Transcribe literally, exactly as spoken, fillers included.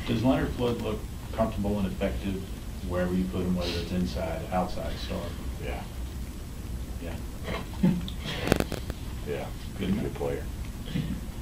Does Leonard Flood look comfortable and effective wherever you put him, whether it's inside, outside, star? Yeah, Yeah. yeah, Good good enough. player.